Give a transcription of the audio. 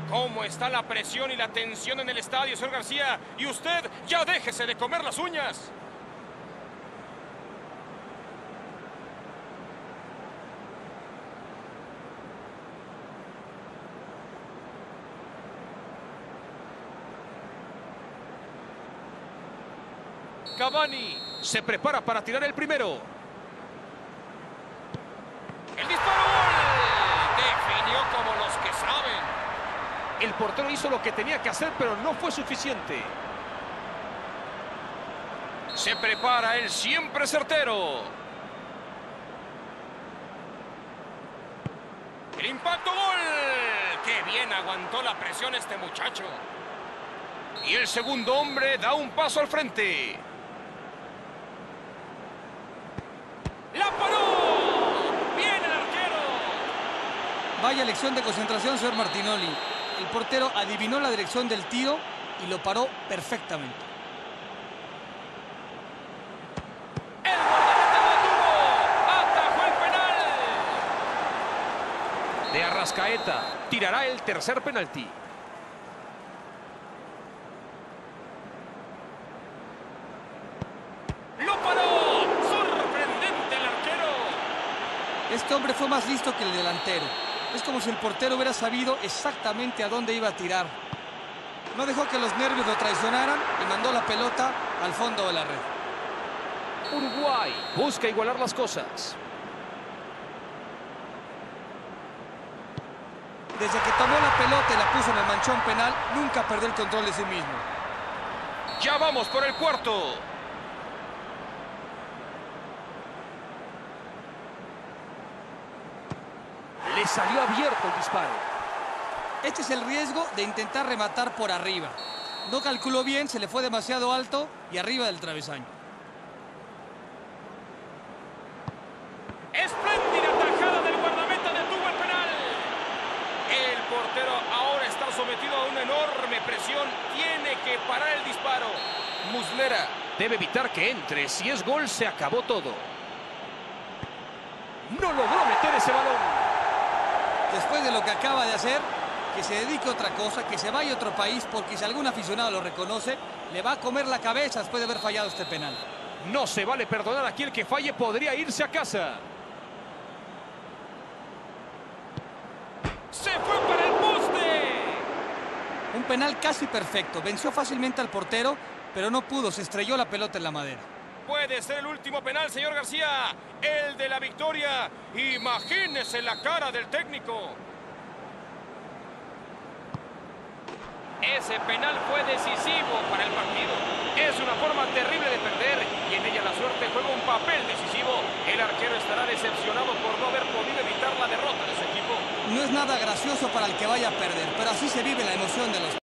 ¿Cómo está la presión y la tensión en el estadio, señor García? Y usted ya déjese de comer las uñas. Cavani se prepara para tirar el primero. ¡El disparo! ¡Gol! Definió como los que saben. El portero hizo lo que tenía que hacer, pero no fue suficiente. Se prepara el siempre certero. ¡El impacto! ¡Gol! ¡Qué bien aguantó la presión este muchacho! Y el segundo hombre da un paso al frente. ¡La paró! ¡Bien el arquero! Vaya lección de concentración, señor Martinoli. El portero adivinó la dirección del tiro y lo paró perfectamente. ¡El guardameta lo tuvo! ¡Atajó el penal! De Arrascaeta tirará el tercer penalti. ¡Lo paró! Este hombre fue más listo que el delantero. Es como si el portero hubiera sabido exactamente a dónde iba a tirar. No dejó que los nervios lo traicionaran y mandó la pelota al fondo de la red. Uruguay busca igualar las cosas. Desde que tomó la pelota y la puso en el manchón penal, nunca perdió el control de sí mismo. Ya vamos por el cuarto. Le salió abierto el disparo. Este es el riesgo de intentar rematar por arriba. No calculó bien, se le fue demasiado alto y arriba del travesaño. Espléndida tajada del guardameta, detuvo el penal. El portero ahora está sometido a una enorme presión. Tiene que parar el disparo. Muslera debe evitar que entre. Si es gol, se acabó todo. No logró meter ese balón. Después de lo que acaba de hacer, que se dedique a otra cosa, que se vaya a otro país, porque si algún aficionado lo reconoce, le va a comer la cabeza después de haber fallado este penal. No se vale perdonar a aquel que falle, podría irse a casa. ¡Se fue para el poste! Un penal casi perfecto, venció fácilmente al portero, pero no pudo, se estrelló la pelota en la madera. Puede ser el último penal, señor García. El de la victoria. Imagínese la cara del técnico. Ese penal fue decisivo para el partido. Es una forma terrible de perder y en ella la suerte juega un papel decisivo. El arquero estará decepcionado por no haber podido evitar la derrota de su equipo. No es nada gracioso para el que vaya a perder, pero así se vive la emoción de los